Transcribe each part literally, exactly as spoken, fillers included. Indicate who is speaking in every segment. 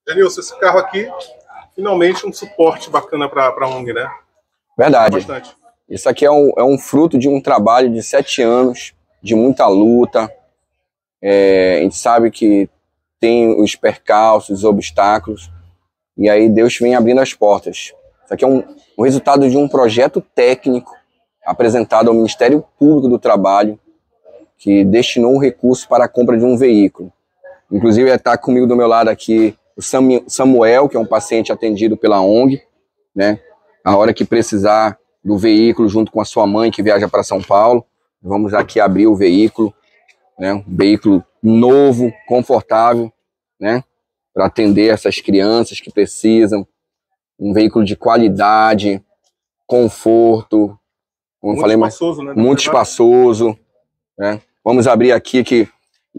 Speaker 1: Janilson, esse carro aqui, finalmente um suporte bacana para a ONG, né?
Speaker 2: Verdade.
Speaker 1: Bastante.
Speaker 2: Isso aqui é um, é um fruto de um trabalho de sete anos, de muita luta. É, a gente sabe que tem os percalços, os obstáculos, e aí Deus vem abrindo as portas. Isso aqui é um, um resultado de um projeto técnico apresentado ao Ministério Público do Trabalho, que destinou um recurso para a compra de um veículo. Inclusive está comigo do meu lado aqui o Samuel, que é um paciente atendido pela ONG, né? A hora que precisar do veículo, junto com a sua mãe que viaja para São Paulo, vamos aqui abrir o veículo, né? Um veículo novo, confortável, né? Para atender essas crianças que precisam. Um veículo de qualidade, conforto, como
Speaker 1: muito
Speaker 2: falei,
Speaker 1: espaçoso,
Speaker 2: mas
Speaker 1: né?
Speaker 2: muito espaçoso, né? Vamos abrir aqui que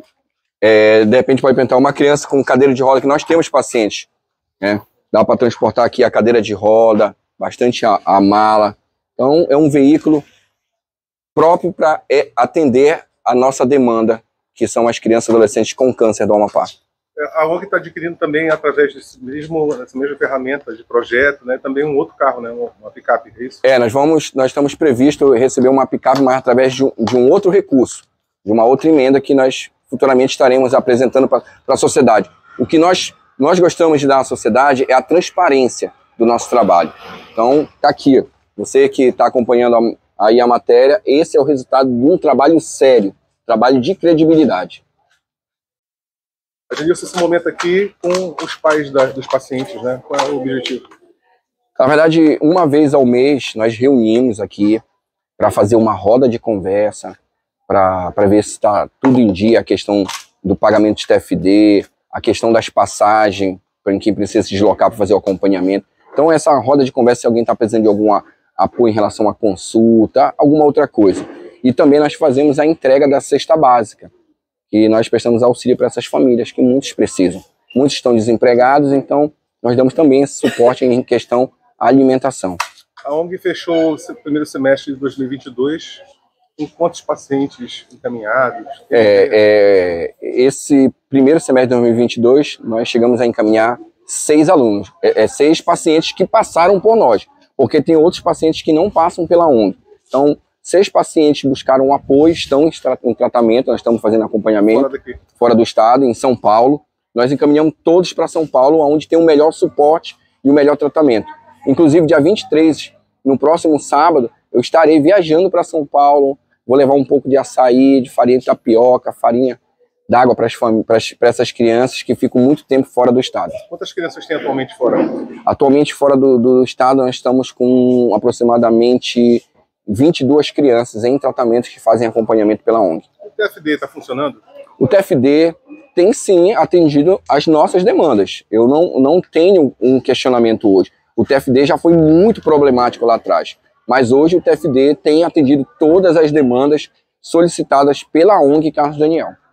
Speaker 2: é, de repente pode perguntar uma criança com cadeira de roda, que nós temos pacientes, né? Dá para transportar aqui a cadeira de roda, bastante a, a mala. Então é um veículo próprio para é, atender a nossa demanda, que são as crianças e adolescentes com câncer do Amapá.
Speaker 1: A ONG está adquirindo também, através desse mesmo, dessa mesma ferramenta de projeto, né, também um outro carro, né, uma picape, é isso?
Speaker 2: É, nós, vamos, nós estamos previstos receber uma picape, mas através de um, de um outro recurso, de uma outra emenda que nós futuramente estaremos apresentando para a sociedade. O que nós, nós gostamos de dar à sociedade é a transparência do nosso trabalho. Então, está aqui, você que está acompanhando a, aí a matéria, esse é o resultado de um trabalho sério, trabalho de credibilidade.
Speaker 1: Janilson, esse momento aqui com os pais da, dos pacientes, né? Qual é o objetivo?
Speaker 2: Na verdade, uma vez ao mês, nós reunimos aqui para fazer uma roda de conversa, para ver se está tudo em dia, a questão do pagamento de T F D, a questão das passagens, para quem precisa se deslocar para fazer o acompanhamento. Então, essa roda de conversa, se alguém está precisando de algum apoio em relação à consulta, alguma outra coisa. E também nós fazemos a entrega da cesta básica, que nós prestamos auxílio para essas famílias, que muitos precisam. Muitos estão desempregados, então nós damos também esse suporte em questão à alimentação.
Speaker 1: A ONG fechou o primeiro semestre de dois mil e vinte e dois com quantos pacientes encaminhados?
Speaker 2: É, é, esse primeiro semestre de dois mil e vinte e dois, nós chegamos a encaminhar seis alunos, é, é, seis pacientes que passaram por nós, porque tem outros pacientes que não passam pela ONG. Então, seis pacientes buscaram um apoio, estão em tratamento, nós estamos fazendo acompanhamento fora, daqui. fora do estado, em São Paulo. Nós encaminhamos todos para São Paulo, onde tem o melhor suporte e o melhor tratamento. Inclusive, dia vinte e três, no próximo sábado, eu estarei viajando para São Paulo, vou levar um pouco de açaí, de farinha de tapioca, farinha d'água para essas crianças que ficam muito tempo fora do estado.
Speaker 1: Quantas crianças tem atualmente fora?
Speaker 2: Atualmente, fora do, do estado, nós estamos com aproximadamente vinte e duas crianças em tratamento que fazem acompanhamento pela ONG.
Speaker 1: O T F D está funcionando?
Speaker 2: O T F D tem sim atendido as nossas demandas. Eu não, não tenho um questionamento hoje. O T F D já foi muito problemático lá atrás, mas hoje o T F D tem atendido todas as demandas solicitadas pela ONG Carlos Daniel.